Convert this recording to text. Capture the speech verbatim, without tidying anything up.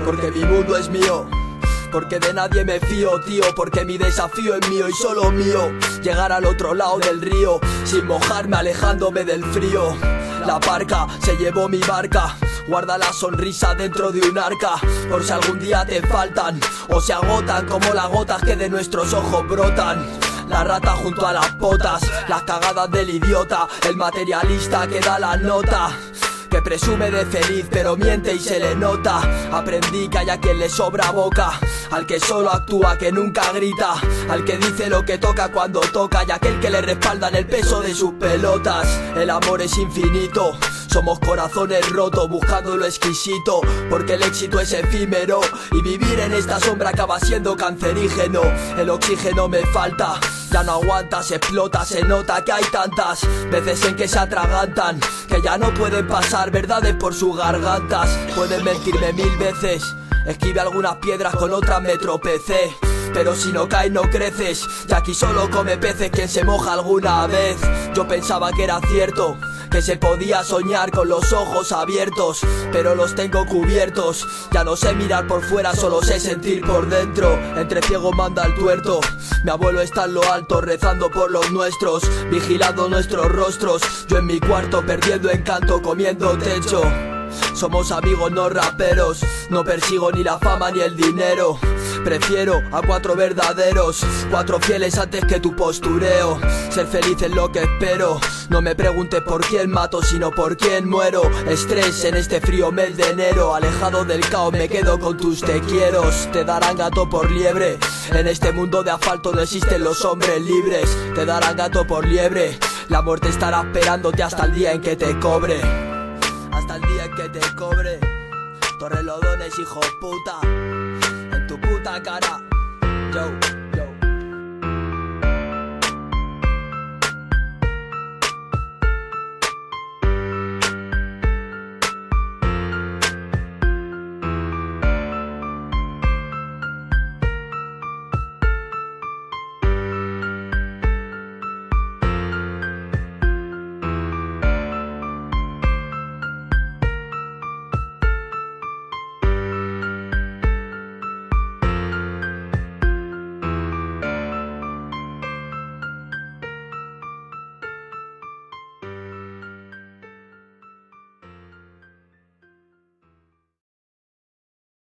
porque mi mundo es mío, porque de nadie me fío, tío, porque mi desafío es mío y solo mío. Llegar al otro lado del río, sin mojarme, alejándome del frío. La barca se llevó mi barca, guarda la sonrisa dentro de un arca, por si algún día te faltan o se agotan como las gotas que de nuestros ojos brotan. La rata junto a las potas, las cagadas del idiota, el materialista que da la nota, que presume de feliz pero miente y se le nota. Aprendí que hay a quien le sobra boca, al que solo actúa, que nunca grita, al que dice lo que toca cuando toca, y aquel que le respaldan el peso de sus pelotas. El amor es infinito, somos corazones rotos buscando lo exquisito, porque el éxito es efímero y vivir en esta sombra acaba siendo cancerígeno. El oxígeno me falta, ya no aguanta, se explota, se nota que hay tantas veces en que se atragantan, que ya no pueden pasar verdades por sus gargantas. Pueden mentirme mil veces, esquive algunas piedras, con otras me tropecé, pero si no caes no creces, y aquí solo come peces quien se moja alguna vez. Yo pensaba que era cierto, que se podía soñar con los ojos abiertos, pero los tengo cubiertos. Ya no sé mirar por fuera, solo sé sentir por dentro. Entre ciegos manda el tuerto, mi abuelo está en lo alto rezando por los nuestros, vigilando nuestros rostros. Yo en mi cuarto perdiendo encanto, comiendo techo. Somos amigos no raperos, no persigo ni la fama ni el dinero. Prefiero a cuatro verdaderos, cuatro fieles antes que tu postureo. Ser feliz es lo que espero, no me preguntes por quién mato sino por quién muero. Estrés en este frío mes de enero, alejado del caos me quedo con tus te quieros. Te darán gato por liebre, en este mundo de asfalto no existen los hombres libres. Te darán gato por liebre, la muerte estará esperándote hasta el día en que te cobre. Hasta el día en que te cobre. Torrelodones, hijo puta, en tu puta cara. Yo.